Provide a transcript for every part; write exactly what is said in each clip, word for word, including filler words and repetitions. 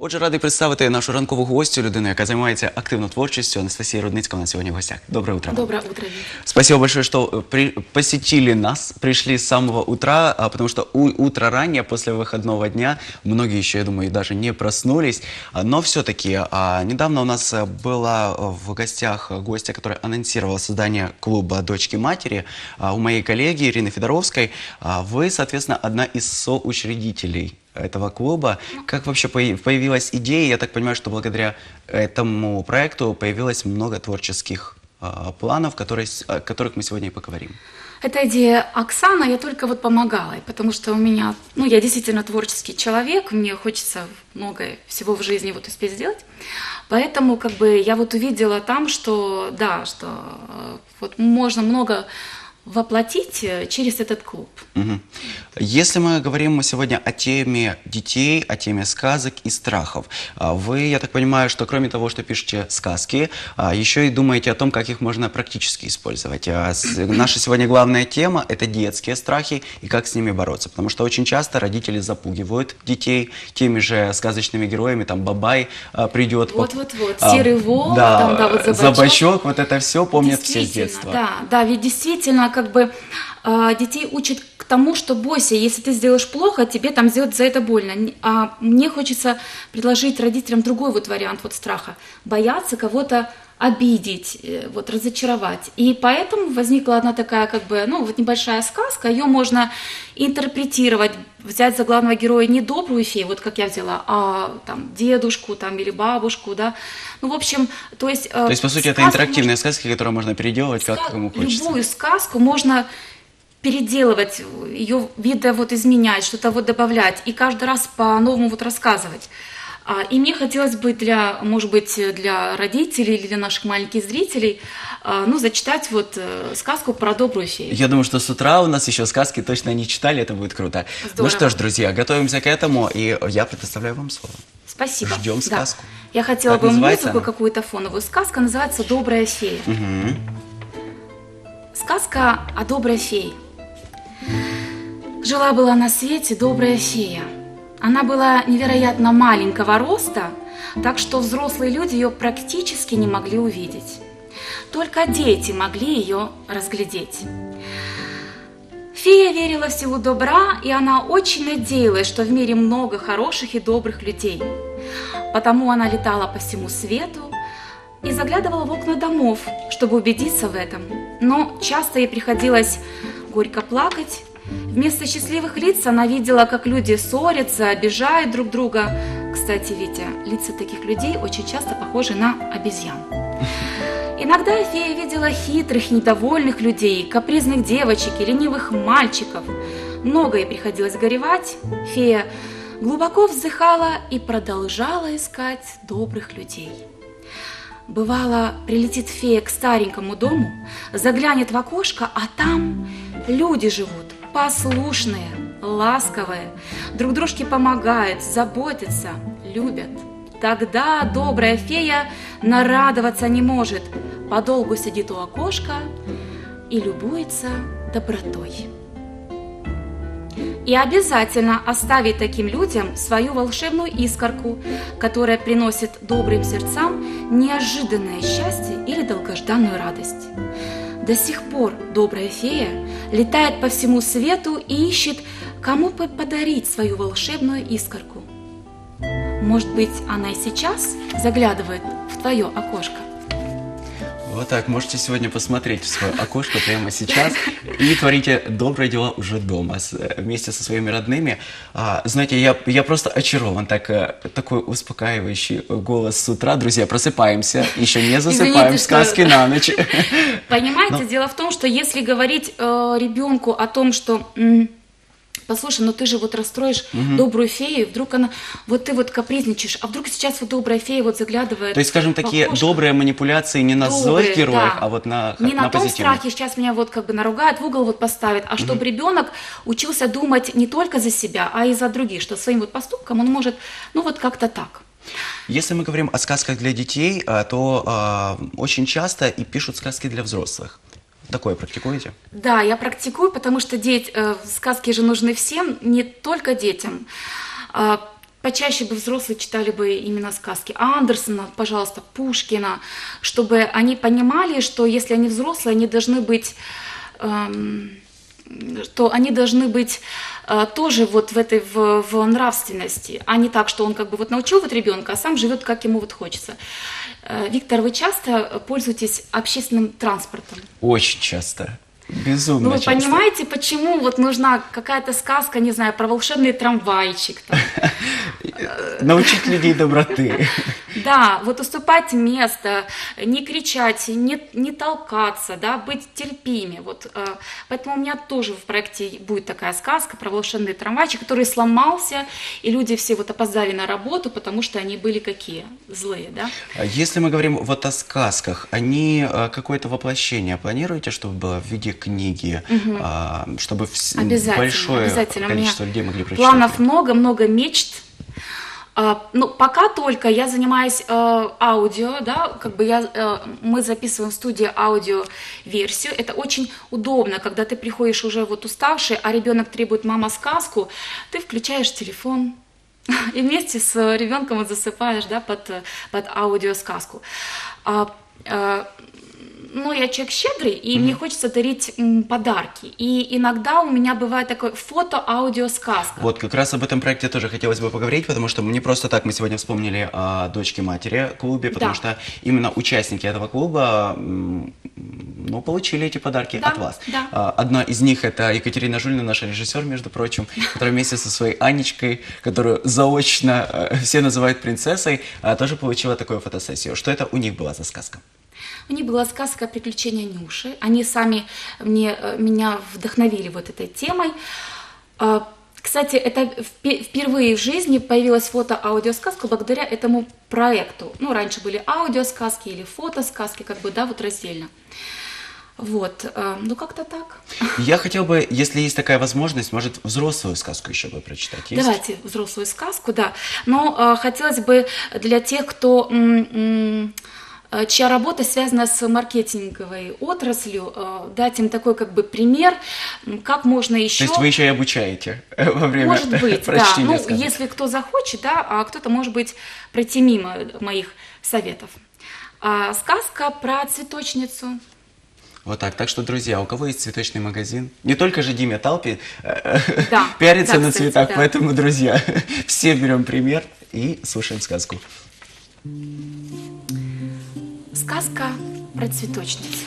Отже, радий представити нашу ранкову гостю, людину, яка займається активно творчістю. Анастасия Рудницкая у нас сегодня в гостях. Доброе утро. Доброе утро. Спасибо большое, что при, посетили нас, пришли с самого утра, а, потому что у, утро раннее, после выходного дня. Многие еще, я думаю, даже не проснулись. А, но все-таки а, недавно у нас была в гостях гостья, которая анонсировала создание клуба «Дочки матери». А, у моей коллеги Ирины Федоровской. А, вы, соответственно, одна из соучредителей этого клуба. Как вообще появилась идея? Я так понимаю, что благодаря этому проекту появилось много творческих э, планов, которые, о которых мы сегодня и поговорим. Эта идея Оксана, я только вот помогала, потому что у меня, ну, я действительно творческий человек, мне хочется многое всего в жизни вот успеть сделать, поэтому как бы я вот увидела там, что, да, что вот можно много воплотить через этот клуб. Угу. Если мы говорим сегодня о теме детей, о теме сказок и страхов, вы, я так понимаю, что кроме того, что пишете сказки, еще и думаете о том, как их можно практически использовать. Наша сегодня главная тема – это детские страхи и как с ними бороться, потому что очень часто родители запугивают детей теми же сказочными героями, там Бабай придет. Вот-вот-вот, а, Серый волк, да, там, да, вот Забачок. Забачок, вот это все помнят все с детства. Да, да, ведь действительно, как бы э, детей учат к тому, что бойся, если ты сделаешь плохо, тебе там сделать за это больно. А мне хочется предложить родителям другой вот вариант вот страха. Бояться кого-то обидеть, вот, разочаровать. И поэтому возникла одна такая, как бы, ну, вот небольшая сказка, ее можно интерпретировать, взять за главного героя не добрую фею, вот как я взяла, а там дедушку там, или бабушку, да. Ну, в общем, то есть... То есть, по сути, это интерактивные можно... сказки, которые можно переделывать, как Ска... кому хочется. Любую сказку можно переделывать, ее вида вот изменять, что-то вот добавлять, и каждый раз по-новому вот рассказывать. И мне хотелось бы для, может быть, для родителей или для наших маленьких зрителей, ну, зачитать вот сказку про добрую фею. Я думаю, что с утра у нас еще сказки точно не читали, это будет круто. Здорово. Ну что ж, друзья, готовимся к этому, и я предоставляю вам слово. Спасибо. Ждем сказку. Да. Я хотела как бы называется? музыку какую-то фоновую. Сказка называется «Добрая фея». Угу. Сказка о доброй фее. Жила-была на свете добрая фея. Она была невероятно маленького роста, так что взрослые люди ее практически не могли увидеть. Только дети могли ее разглядеть. Фея верила в силу добра, и она очень надеялась, что в мире много хороших и добрых людей. Потому она летала по всему свету и заглядывала в окна домов, чтобы убедиться в этом. Но часто ей приходилось горько плакать. Вместо счастливых лиц она видела, как люди ссорятся, обижают друг друга. Кстати, Витя, лица таких людей очень часто похожи на обезьян. Иногда фея видела хитрых, недовольных людей, капризных девочек и ленивых мальчиков. Много ей приходилось горевать. Фея глубоко вздыхала и продолжала искать добрых людей. Бывало, прилетит фея к старенькому дому, заглянет в окошко, а там люди живут. Послушные, ласковые, друг дружке помогают, заботятся, любят. Тогда добрая фея нарадоваться не может, подолгу сидит у окошка и любуется добротой. И обязательно оставит таким людям свою волшебную искорку, которая приносит добрым сердцам неожиданное счастье или долгожданную радость. До сих пор добрая фея летает по всему свету и ищет, кому бы подарить свою волшебную искорку. Может быть, она и сейчас заглядывает в твое окошко? Вот так, можете сегодня посмотреть в свое окошко прямо сейчас и творите добрые дела уже дома с, вместе со своими родными. А, знаете, я, я просто очарован, так, такой успокаивающий голос с утра. Друзья, просыпаемся, еще не засыпаем. Извините, сказки что... на ночь. Понимаете, Но... дело в том, что если говорить э, ребенку о том, что... М- Послушай, но ты же вот расстроишь угу. добрую фею, вдруг она, вот ты вот капризничаешь, а вдруг сейчас вот добрая фея вот заглядывает. То есть, скажем, такие окошко. Добрые манипуляции не на добрые, злых героях, да. а вот на Не на, на том позитивных. страхе, сейчас меня вот как бы наругают, в угол вот поставят, а угу. чтобы ребенок учился думать не только за себя, а и за других, что своим вот поступком он может, ну вот как-то так. Если мы говорим о сказках для детей, то э, очень часто и пишут сказки для взрослых. Такое практикуете? Да, я практикую, потому что деть, э, сказки же нужны всем, не только детям. Э, почаще бы взрослые читали бы именно сказки Андерсона, пожалуйста, Пушкина, чтобы они понимали, что если они взрослые, они должны быть, эм, что они должны быть э, тоже вот в этой в, в нравственности, а не так, что он как бы вот научил вот ребенка, а сам живет как ему вот хочется. Э, Виктор, вы часто пользуетесь общественным транспортом? Очень часто. Безумно Ну, вы часто. понимаете, почему вот нужна какая-то сказка, не знаю, про волшебный трамвайчик там. Научить людей доброты. Да, вот уступать место, не кричать, не, не толкаться, да, быть терпимее. Вот, э, поэтому у меня тоже в проекте будет такая сказка про волшебный трамвайчик, который сломался, и люди все вот опоздали на работу, потому что они были какие? Злые, да? А Если мы говорим вот о сказках, они а, какое-то воплощение планируете, чтобы было в виде книги, а, чтобы вс- Обязательно, большое обязательно. У меня количество людей могли прочитать? планов много, много мечт. А, Ну, пока только я занимаюсь э, аудио, да, как бы я, э, мы записываем в студии аудиоверсию. Это очень удобно, когда ты приходишь уже вот уставший, а ребенок требует мама сказку, ты включаешь телефон и вместе с ребенком вот засыпаешь, да, под, э, под аудиосказку. А, э, Ну, я человек щедрый, и мне хочется дарить м, подарки. И иногда у меня бывает такое фото-аудиосказка. Вот как раз об этом проекте тоже хотелось бы поговорить, потому что не просто так мы сегодня вспомнили о дочке-матери клубе, потому Да. что именно участники этого клуба м, ну, получили эти подарки Да, от вас. да. А, Одна из них — это Екатерина Жульна, наша режиссер, между прочим, которая вместе со своей Анечкой, которую заочно э, все называют принцессой, а, тоже получила такую фотосессию. Что это у них была за сказка? У них была сказка «Приключения Нюши». Они сами мне, э, меня вдохновили вот этой темой. А, Кстати, это впе- впервые в жизни появилась фото-аудиосказка благодаря этому проекту. Ну, раньше были аудиосказки или фотосказки, как бы, да, вот раздельно. Вот, э, ну как-то так. Я хотел бы, если есть такая возможность, может, взрослую сказку еще бы прочитать. Есть? Давайте взрослую сказку, да. Но э, хотелось бы для тех, кто... м, м, э, чья работа связана с маркетинговой отраслью, э, дать им такой как бы пример, м, как можно еще... То есть вы еще и обучаете э, во время Может быть, да. прочтения Ну, сказок? если кто захочет, да, а кто-то, может быть, пройти мимо моих советов. А, сказка про цветочницу. Вот так. Так что, друзья, у кого есть цветочный магазин, не только же Диме Талпи э, Да, пиарится да, на кстати, цветах, да. поэтому, друзья, все берем пример и слушаем сказку. Сказка про цветочницу.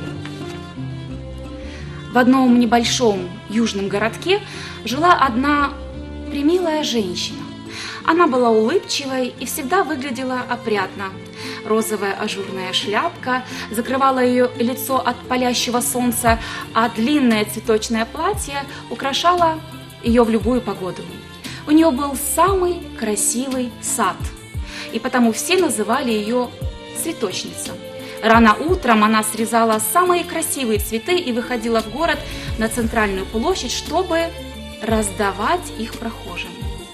В одном небольшом южном городке жила одна примилая женщина. Она была улыбчивой и всегда выглядела опрятно. Розовая ажурная шляпка закрывала ее лицо от палящего солнца, а длинное цветочное платье украшало ее в любую погоду. У нее был самый красивый сад, и потому все называли ее цветочница. Рано утром она срезала самые красивые цветы и выходила в город на центральную площадь, чтобы раздавать их прохожим.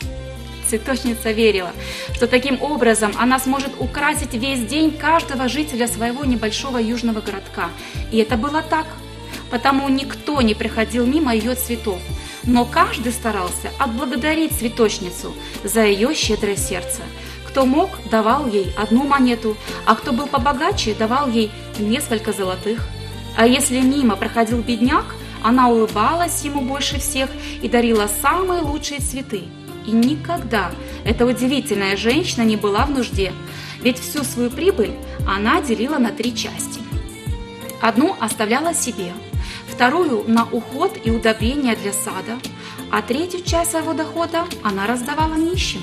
Цветочница верила, что таким образом она сможет украсить весь день каждого жителя своего небольшого южного городка. И это было так, потому никто не приходил мимо ее цветов, но каждый старался отблагодарить цветочницу за ее щедрое сердце. Кто мог, давал ей одну монету, а кто был побогаче, давал ей несколько золотых. А если мимо проходил бедняк, она улыбалась ему больше всех и дарила самые лучшие цветы. И никогда эта удивительная женщина не была в нужде, ведь всю свою прибыль она делила на три части. Одну оставляла себе, вторую на уход и удобрения для сада, а третью часть своего дохода она раздавала нищим.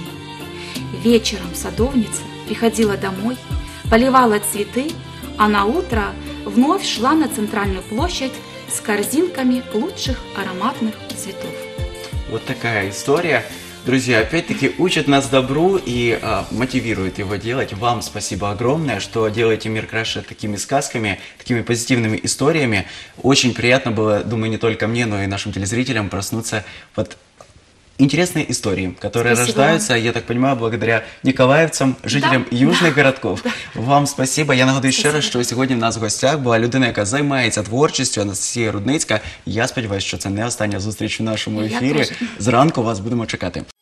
Вечером садовница приходила домой, поливала цветы, а на утро вновь шла на центральную площадь с корзинками лучших ароматных цветов. Вот такая история. Друзья, опять-таки учат нас добру и а, мотивируют его делать. Вам спасибо огромное, что делаете мир краше такими сказками, такими позитивными историями. Очень приятно было, думаю, не только мне, но и нашим телезрителям проснуться под интересные истории, которые Спасибо рождаются, я так понимаю, благодаря николаївцям, жителям Да, южних да, городків. да. Вам спасибо. Я нагадую ще раз, Спасибо. що сьогодні в нас в гостях була людина, яка займається творчістю, Анастасія Рудницька. Я сподіваюся, що це не остання зустріч в нашому Я ефірі. теж. Зранку вас будемо чекати.